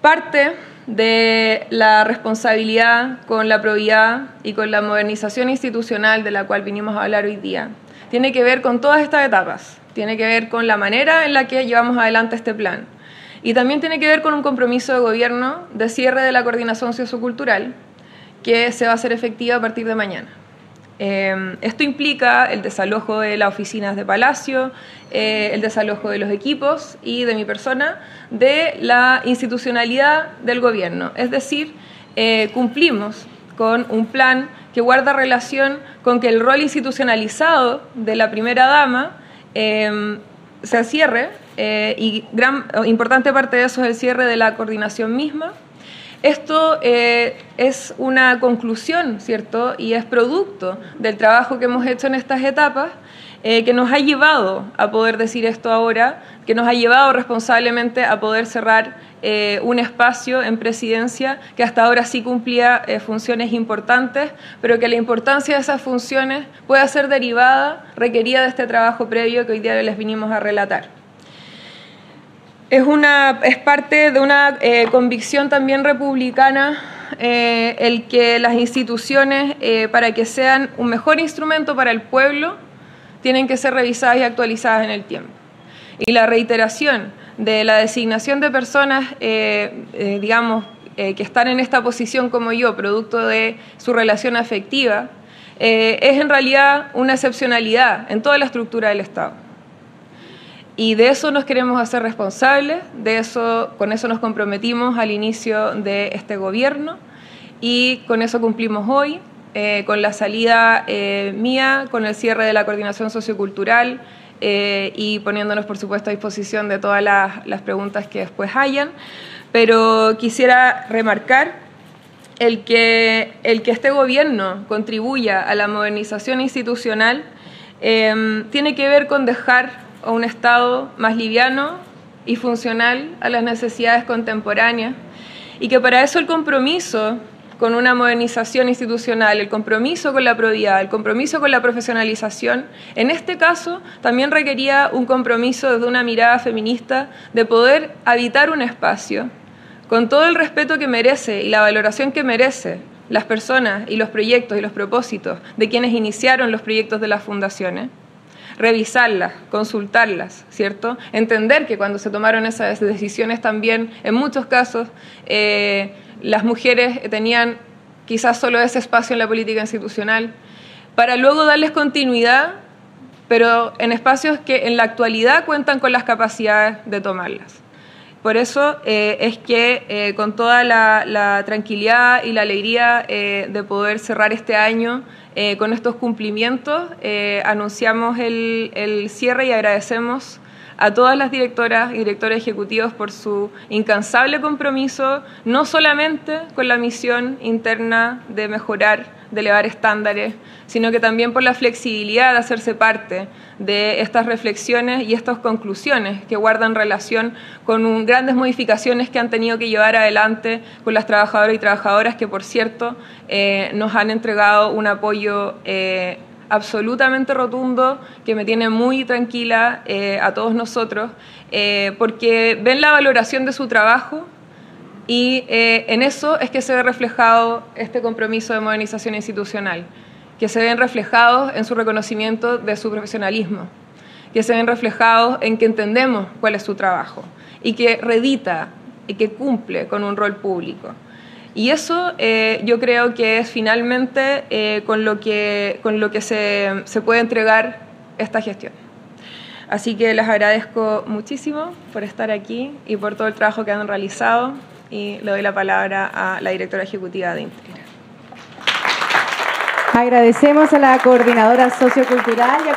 Parte de la responsabilidad con la probidad y con la modernización institucional de la cual vinimos a hablar hoy día tiene que ver con todas estas etapas, tiene que ver con la manera en la que llevamos adelante este plan y también tiene que ver con un compromiso de gobierno de cierre de la coordinación sociocultural que se va a hacer efectiva a partir de mañana. Esto implica el desalojo de las oficinas de Palacio, el desalojo de los equipos y de mi persona de la institucionalidad del gobierno. Es decir, cumplimos con un plan que guarda relación con que el rol institucionalizado de la primera dama se cierre y importante parte de eso es el cierre de la coordinación misma. Esto es una conclusión, ¿cierto? Y es producto del trabajo que hemos hecho en estas etapas que nos ha llevado a poder decir esto ahora, que nos ha llevado responsablemente a poder cerrar un espacio en presidencia que hasta ahora sí cumplía funciones importantes, pero que la importancia de esas funciones pueda ser derivada, requerida de este trabajo previo que hoy día les vinimos a relatar. Es parte de una convicción también republicana el que las instituciones, para que sean un mejor instrumento para el pueblo, tienen que ser revisadas y actualizadas en el tiempo. Y la reiteración de la designación de personas, que están en esta posición como yo, producto de su relación afectiva, es en realidad una excepcionalidad en toda la estructura del Estado. Y de eso nos queremos hacer responsables, con eso nos comprometimos al inicio de este gobierno y con eso cumplimos hoy, con la salida mía, con el cierre de la coordinación sociocultural y poniéndonos, por supuesto, a disposición de todas las preguntas que después hayan. Pero quisiera remarcar el que este gobierno contribuya a la modernización institucional tiene que ver con dejar a un Estado más liviano y funcional a las necesidades contemporáneas y que para eso el compromiso con una modernización institucional, el compromiso con la probidad, el compromiso con la profesionalización, en este caso también requería un compromiso desde una mirada feminista de poder habitar un espacio con todo el respeto que merece y la valoración que merece las personas y los proyectos y los propósitos de quienes iniciaron los proyectos de las fundaciones. Revisarlas, consultarlas, ¿cierto? Entender que cuando se tomaron esas decisiones también, en muchos casos, las mujeres tenían quizás solo ese espacio en la política institucional, para luego darles continuidad, pero en espacios que en la actualidad cuentan con las capacidades de tomarlas. Por eso es que con toda la tranquilidad y la alegría de poder cerrar este año con estos cumplimientos, anunciamos el cierre y agradecemos a todas las directoras y directores ejecutivos por su incansable compromiso, no solamente con la misión interna de mejorar, de elevar estándares, sino que también por la flexibilidad de hacerse parte de estas reflexiones y estas conclusiones que guardan relación con grandes modificaciones que han tenido que llevar adelante con las trabajadoras y trabajadoras que, por cierto, nos han entregado un apoyo absolutamente rotundo que me tiene muy tranquila a todos nosotros, porque ven la valoración de su trabajo y en eso es que se ve reflejado este compromiso de modernización institucional, que se ven reflejados en su reconocimiento de su profesionalismo, que se ven reflejados en que entendemos cuál es su trabajo y que redita y que cumple con un rol público. Y eso yo creo que es finalmente con lo que se puede entregar esta gestión. Así que les agradezco muchísimo por estar aquí y por todo el trabajo que han realizado y le doy la palabra a la directora ejecutiva de Integra. Agradecemos a la coordinadora sociocultural.